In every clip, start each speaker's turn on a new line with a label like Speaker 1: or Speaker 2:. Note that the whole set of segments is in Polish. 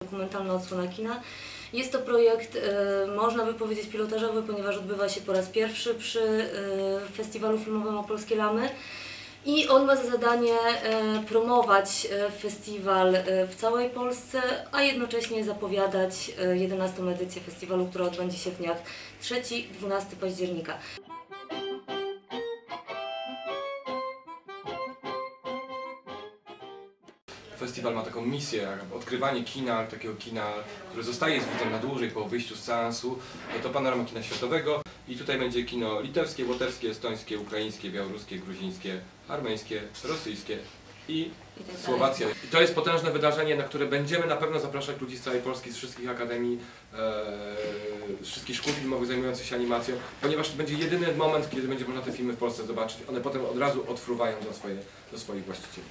Speaker 1: dokumentalna odsłona kina. Jest to projekt, można by powiedzieć, pilotażowy, ponieważ odbywa się po raz pierwszy przy Festiwalu Filmowym Opolskie Lamy. I on ma za zadanie promować festiwal w całej Polsce, a jednocześnie zapowiadać 11. edycję festiwalu, która odbędzie się w dniach 3-12 października.
Speaker 2: Festiwal ma taką misję, odkrywanie kina, takiego kina, które zostaje z widzem na dłużej po wyjściu z seansu. To panorama kina światowego i tutaj będzie kino litewskie, łotewskie, estońskie, ukraińskie, białoruskie, gruzińskie, armeńskie, rosyjskie i Słowacja. I to jest potężne wydarzenie, na które będziemy na pewno zapraszać ludzi z całej Polski, z wszystkich akademii, z wszystkich szkół filmowych zajmujących się animacją, ponieważ to będzie jedyny moment, kiedy będzie można te filmy w Polsce zobaczyć. One potem od razu odfruwają do swoich właścicieli.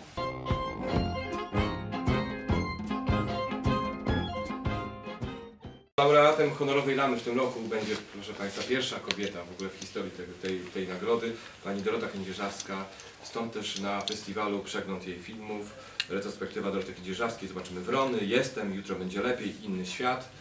Speaker 2: Laureatem honorowej Lamy w tym roku będzie, proszę Państwa, pierwsza kobieta w ogóle w historii tej nagrody, pani Dorota Kędzierzawska. Stąd też na festiwalu przegląd jej filmów, retrospektywa Doroty Kędzierzawskiej, zobaczymy Wrony, Jestem, Jutro będzie lepiej, Inny świat.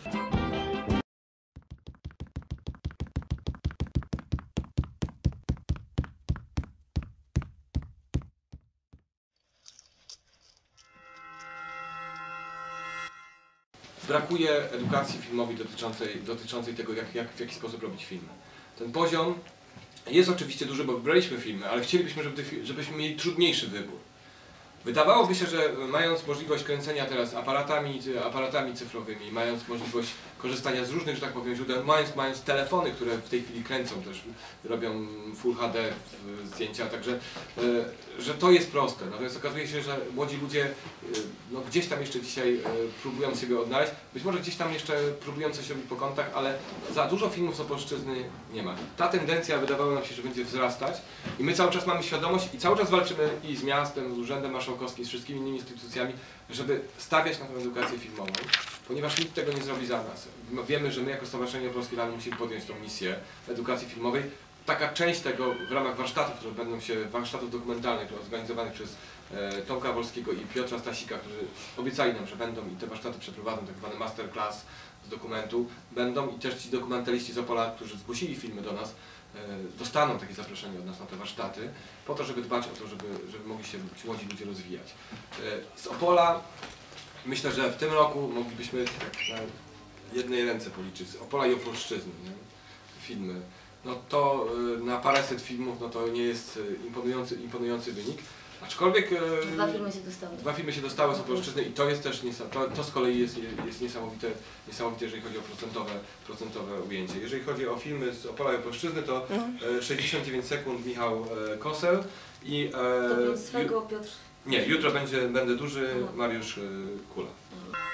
Speaker 2: Brakuje edukacji filmowej dotyczącej tego, w jaki sposób robić filmy. Ten poziom jest oczywiście duży, bo wybraliśmy filmy, ale chcielibyśmy, żebyśmy mieli trudniejszy wybór. Wydawałoby się, że mając możliwość kręcenia teraz aparatami cyfrowymi, mając możliwość korzystania z różnych, że tak powiem, źródeł, mając telefony, które w tej chwili kręcą też, robią Full HD zdjęcia, także że to jest proste. Natomiast okazuje się, że młodzi ludzie no, gdzieś tam jeszcze dzisiaj próbują siebie odnaleźć, być może gdzieś tam jeszcze próbują coś robić po kątach, ale za dużo filmów z Opolszczyzny nie ma. Ta tendencja wydawało nam się, że będzie wzrastać i my cały czas mamy świadomość i cały czas walczymy i z miastem, z Urzędem Marszałkowskim, z wszystkimi innymi instytucjami, żeby stawiać na tę edukację filmową, ponieważ nikt tego nie zrobi za nas. Wiemy, że my jako Stowarzyszenie Opolskie Lamy musimy podjąć tą misję edukacji filmowej. Taka część tego w ramach warsztatów, które będą się, warsztatów dokumentalnych organizowanych przez Tomka Wolskiego i Piotra Stasika, którzy obiecali nam, że będą i te warsztaty przeprowadzą, tak zwany masterclass z dokumentu, będą i też ci dokumentaliści z Opola, którzy zgłosili filmy do nas, dostaną takie zaproszenie od nas na te warsztaty, po to, żeby dbać o to, żeby mogli się ci młodzi ludzie rozwijać. Z Opola myślę, że w tym roku moglibyśmy tak na jednej ręce policzyć, z Opola i Opolszczyzny, nie? Filmy. No to na paręset filmów no to nie jest imponujący wynik. Aczkolwiek dwa filmy się dostały z Opolszczyzny i to jest też to z kolei jest niesamowite, jeżeli chodzi o procentowe ujęcie. Jeżeli chodzi o filmy z Opola i Opolszczyzny, to 69 sekund Michał Kosel i
Speaker 1: swego Piotr.
Speaker 2: Nie, jutro będę duży, Mariusz Kula.